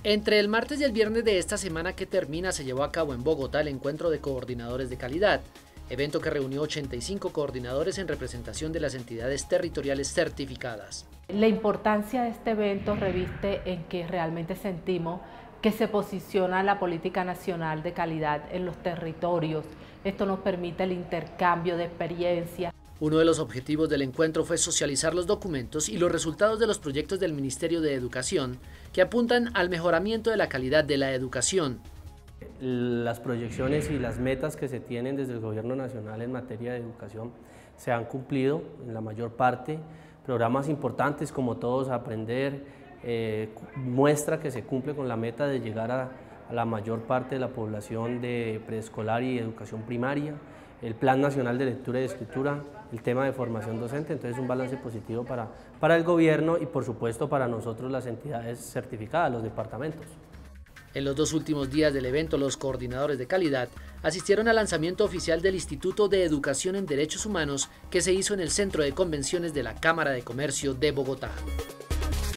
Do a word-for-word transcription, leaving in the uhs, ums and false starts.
Entre el martes y el viernes de esta semana que termina se llevó a cabo en Bogotá el encuentro de coordinadores de calidad, evento que reunió ochenta y cinco coordinadores en representación de las entidades territoriales certificadas. La importancia de este evento reviste en que realmente sentimos que se posiciona la política nacional de calidad en los territorios. Esto nos permite el intercambio de experiencias. Uno de los objetivos del encuentro fue socializar los documentos y los resultados de los proyectos del Ministerio de Educación que apuntan al mejoramiento de la calidad de la educación. Las proyecciones y las metas que se tienen desde el Gobierno Nacional en materia de educación se han cumplido en la mayor parte. Programas importantes como Todos a Aprender eh, muestra que se cumple con la meta de llegar a, a la mayor parte de la población de preescolar y educación primaria. El Plan Nacional de Lectura y Escritura, el tema de formación docente, entonces un balance positivo para, para el gobierno y por supuesto para nosotros las entidades certificadas, los departamentos. En los dos últimos días del evento, los coordinadores de calidad asistieron al lanzamiento oficial del Instituto de Educación en Derechos Humanos que se hizo en el Centro de Convenciones de la Cámara de Comercio de Bogotá.